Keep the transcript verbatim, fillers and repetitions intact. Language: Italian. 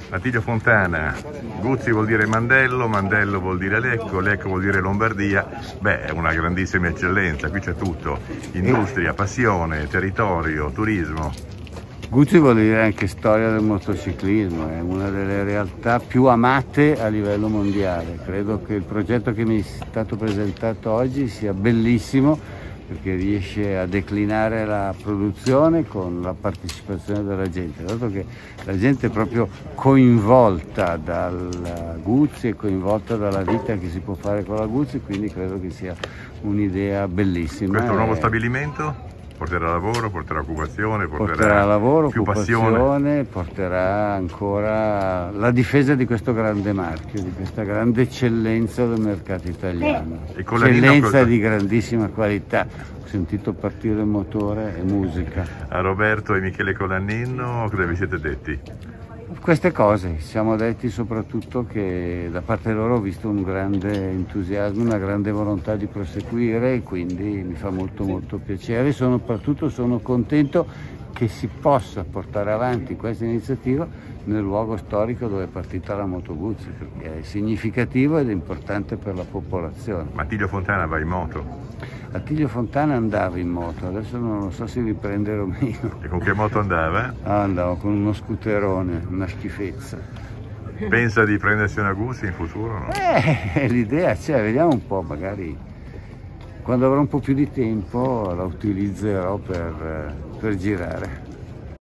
Attilio Fontana, Guzzi vuol dire Mandello, Mandello vuol dire Lecco, Lecco vuol dire Lombardia. Beh, è una grandissima eccellenza, qui c'è tutto, industria, passione, territorio, turismo. Guzzi vuol dire anche storia del motociclismo, è una delle realtà più amate a livello mondiale. Credo che il progetto che mi è stato presentato oggi sia bellissimo, perché riesce a declinare la produzione con la partecipazione della gente, dato che la gente è proprio coinvolta dal Guzzi e coinvolta dalla vita che si può fare con la Guzzi, quindi credo che sia un'idea bellissima. Questo è un nuovo stabilimento? Porterà lavoro, porterà occupazione, porterà, porterà lavoro, più occupazione, passione. Porterà ancora la difesa di questo grande marchio, di questa grande eccellenza del mercato italiano. Eccellenza cosa... di grandissima qualità. Ho sentito partire il motore e musica. A Roberto e Michele Colannino cosa vi siete detti? Queste cose, ci siamo detti soprattutto che da parte loro ho visto un grande entusiasmo, una grande volontà di proseguire, e quindi mi fa molto molto piacere. Soprattutto sono contento che si possa portare avanti questa iniziativa nel luogo storico dove è partita la Moto Guzzi, perché è significativo ed è importante per la popolazione. Ma Attilio Fontana va in moto? Attilio Fontana andava in moto, adesso non lo so se riprendere o meno. E con che moto andava? Ah, andavo con uno scooterone, una schifezza. Pensa di prendersi una Guzzi in futuro? No? Eh, l'idea c'è, vediamo un po', magari quando avrò un po' più di tempo la utilizzerò per, per girare.